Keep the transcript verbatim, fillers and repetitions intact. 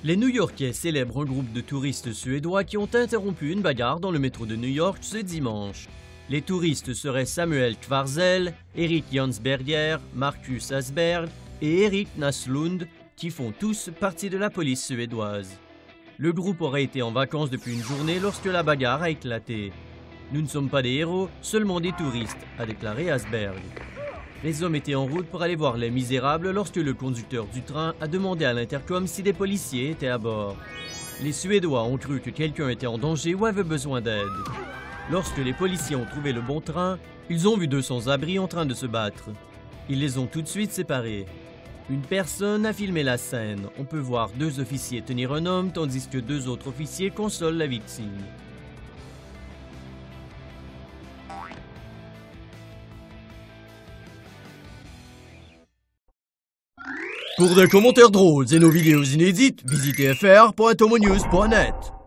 Les New-Yorkais célèbrent un groupe de touristes suédois qui ont interrompu une bagarre dans le métro de New York ce dimanche. Les touristes seraient Samuel Kvarzel, Erik Jansberger, Marcus Asberg et Erik Naslund, qui font tous partie de la police suédoise. Le groupe aurait été en vacances depuis une journée lorsque la bagarre a éclaté. « Nous ne sommes pas des héros, seulement des touristes », a déclaré Asberg. Les hommes étaient en route pour aller voir Les Misérables lorsque le conducteur du train a demandé à l'intercom si des policiers étaient à bord. Les Suédois ont cru que quelqu'un était en danger ou avait besoin d'aide. Lorsque les policiers ont trouvé le bon train, ils ont vu deux sans-abri en train de se battre. Ils les ont tout de suite séparés. Une personne a filmé la scène. On peut voir deux officiers tenir un homme tandis que deux autres officiers consolent la victime. Pour des commentaires drôles et nos vidéos inédites, visitez f r point tomonews point net.